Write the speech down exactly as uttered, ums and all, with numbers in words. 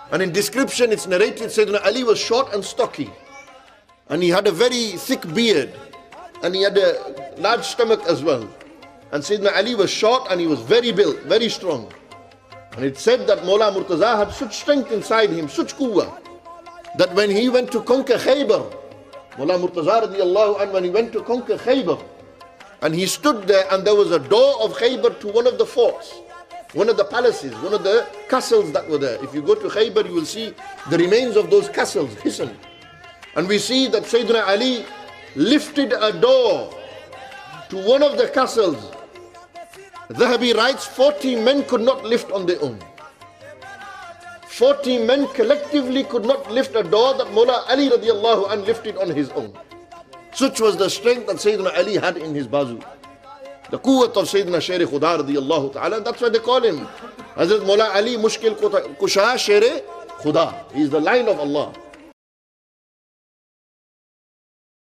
And in description it's narrated Sayyidina Ali was short and stocky. And he had a very thick beard. And he had a large stomach as well. And Sayyidina Ali was short and he was very built, very strong. And it said that Mawla Murtaza had such strength inside him, such quwwah, that when he went to conquer Khaybar, Mawla Murtaza radiallahu anh, when he went to conquer Khaybar, and he stood there and there was a door of Khaybar to one of the forts, one of the palaces, one of the castles that were there. If you go to Khaybar, you will see the remains of those castles, Hisn. And we see that Sayyidina Ali lifted a door to one of the castles. Dhahabi writes, forty men could not lift on their own. forty men collectively could not lift a door that Mawla Ali radiallahu anh lifted on his own. Such was the strength that Sayyidina Ali had in his bazu. The quwwat of Sayyidina Sher Khuda radiallahu ta'ala. That's why they call him Hazrat Mawla Ali Mushkil Kusha Sher Khuda. He is the line of Allah.